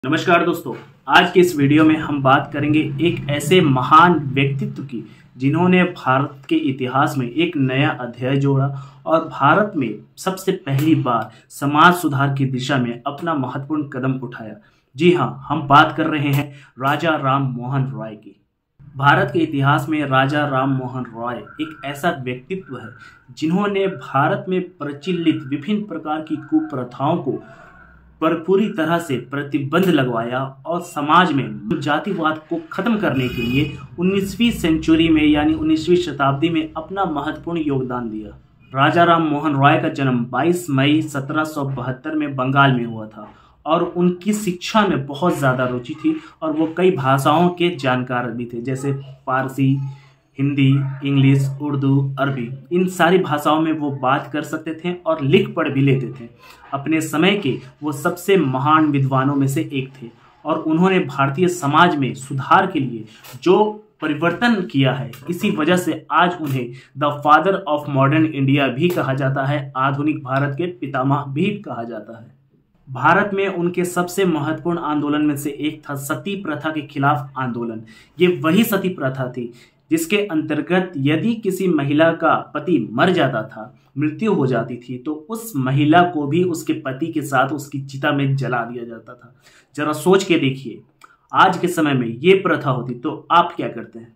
नमस्कार दोस्तों, आज के इस वीडियो में हम बात करेंगे एक ऐसे महान व्यक्तित्व की जिन्होंने भारत के इतिहास में एक नया अध्याय जोड़ा और भारत में सबसे पहली बार समाज सुधार की दिशा में अपना महत्वपूर्ण कदम उठाया। जी हाँ, हम बात कर रहे हैं राजा राम मोहन रॉय की। भारत के इतिहास में राजा राम मोहन रॉय एक ऐसा व्यक्तित्व है जिन्होंने भारत में प्रचलित विभिन्न प्रकार की कुप्रथाओं को पर पूरी तरह से प्रतिबंध लगवाया और समाज में जातिवाद को खत्म करने के लिए 19वीं सेंचुरी में यानी 19वीं शताब्दी में अपना महत्वपूर्ण योगदान दिया। राजा राम मोहन रॉय का जन्म 22 मई 1772 में बंगाल में हुआ था और उनकी शिक्षा में बहुत ज़्यादा रुचि थी और वो कई भाषाओं के जानकार भी थे, जैसे पारसी, हिंदी, इंग्लिश, उर्दू, अरबी। इन सारी भाषाओं में वो बात कर सकते थे और लिख पढ़ भी लेते थे। अपने समय के वो सबसे महान विद्वानों में से एक थे और उन्होंने भारतीय समाज में सुधार के लिए जो परिवर्तन किया है, इसी वजह से आज उन्हें the father of modern India भी कहा जाता है, आधुनिक भारत के पितामह भी कहा जाता है। भारत में उनके सबसे महत्वपूर्ण आंदोलन में से एक था सती प्रथा के खिलाफ आंदोलन। ये वही सती प्रथा थी जिसके अंतर्गत यदि किसी महिला का पति मर जाता था, मृत्यु हो जाती थी, तो उस महिला को भी उसके पति के साथ उसकी चिता में जला दिया जाता था। जरा सोच के देखिए, आज के समय में ये प्रथा होती तो आप क्या करते हैं?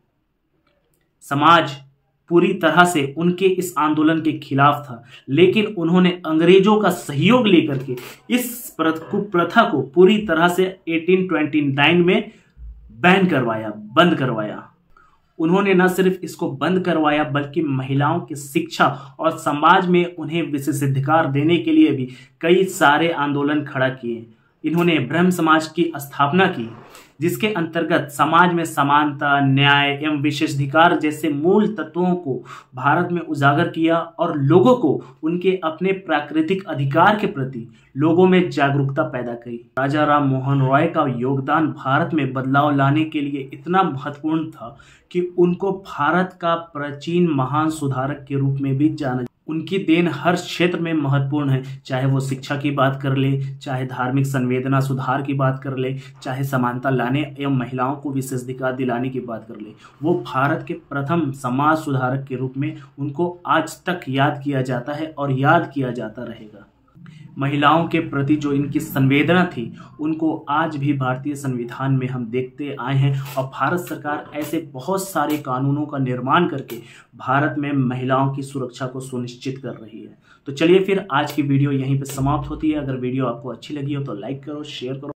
समाज पूरी तरह से उनके इस आंदोलन के खिलाफ था, लेकिन उन्होंने अंग्रेजों का सहयोग लेकर के इस कुप्रथा को पूरी तरह से 1829 में बैन करवाया, बंद करवाया। उन्होंने न सिर्फ इसको बंद करवाया बल्कि महिलाओं की शिक्षा और समाज में उन्हें विशेषाधिकार देने के लिए भी कई सारे आंदोलन खड़ा किए। इन्होंने ब्रह्म समाज की स्थापना की, जिसके अंतर्गत समाज में समानता, न्याय एवं विशेषाधिकार जैसे मूल तत्वों को भारत में उजागर किया और लोगों को उनके अपने प्राकृतिक अधिकार के प्रति लोगों में जागरूकता पैदा की। राजा राम मोहन रॉय का योगदान भारत में बदलाव लाने के लिए इतना महत्वपूर्ण था कि उनको भारत का प्राचीन महान सुधारक के रूप में भी जाना। उनकी देन हर क्षेत्र में महत्वपूर्ण है, चाहे वो शिक्षा की बात कर ले, चाहे धार्मिक संवेदना सुधार की बात कर ले, चाहे समानता लाने एवं महिलाओं को विशेषाधिकार दिलाने की बात कर ले। वो भारत के प्रथम समाज सुधारक के रूप में उनको आज तक याद किया जाता है और याद किया जाता रहेगा। महिलाओं के प्रति जो इनकी संवेदना थी, उनको आज भी भारतीय संविधान में हम देखते आए हैं और भारत सरकार ऐसे बहुत सारे कानूनों का निर्माण करके भारत में महिलाओं की सुरक्षा को सुनिश्चित कर रही है। तो चलिए फिर आज की वीडियो यहीं पे समाप्त होती है। अगर वीडियो आपको अच्छी लगी हो तो लाइक करो, शेयर करो।